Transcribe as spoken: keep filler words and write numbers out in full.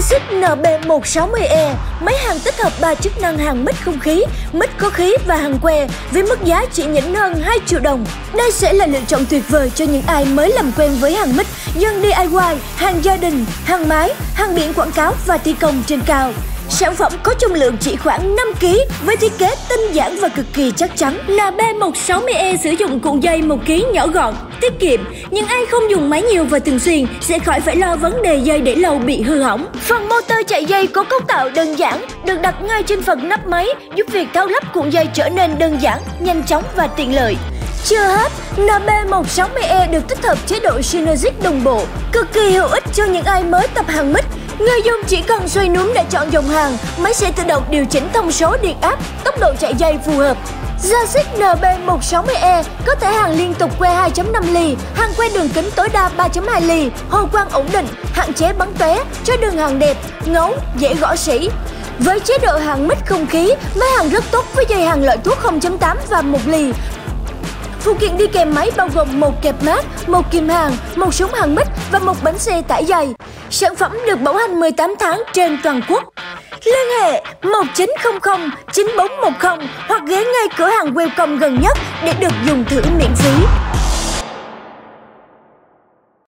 Xích N B một sáu không E, máy hàn tích hợp ba chức năng hàn mít không khí, mít có khí và hàn que với mức giá chỉ nhỉnh hơn hai triệu đồng. Đây sẽ là lựa chọn tuyệt vời cho những ai mới làm quen với hàn mít, dân đê i y, hàng gia đình, hàng mái, hàng biển quảng cáo và thi công trên cao. Sản phẩm có trọng lượng chỉ khoảng năm ki lô gam với thiết kế tinh giản và cực kỳ chắc chắn. N B một sáu không E sử dụng cuộn dây một ki lô gam nhỏ gọn, tiết kiệm. Nhưng ai không dùng máy nhiều và thường xuyên sẽ khỏi phải lo vấn đề dây để lâu bị hư hỏng. Phần motor chạy dây có cấu tạo đơn giản, được đặt ngay trên phần nắp máy, giúp việc tháo lắp cuộn dây trở nên đơn giản, nhanh chóng và tiện lợi. Chưa hết, N B một sáu không E được tích hợp chế độ Synergic đồng bộ, cực kỳ hữu ích cho những ai mới tập hàn mít. Người dùng chỉ cần xoay núm để chọn dòng hàn, máy sẽ tự động điều chỉnh thông số điện áp, tốc độ chạy dây phù hợp. Xích N B một sáu không E có thể hàn liên tục que hai chấm năm ly, hàn que đường kính tối đa ba chấm hai ly, hồi quang ổn định, hạn chế bắn tóe, cho đường hàn đẹp, ngấu, dễ gõ sỉ. Với chế độ hàn mít không khí, máy hàn rất tốt với dây hàn loại thuốc không chấm tám và một ly. Phụ kiện đi kèm máy bao gồm một kẹp mát, một kìm hàn, một súng hàn mít và một bánh xe tải dày. Sản phẩm được bảo hành mười tám tháng trên toàn quốc. Liên hệ một chín không không chín bốn một không hoặc ghé ngay cửa hàng Welcome gần nhất để được dùng thử miễn phí.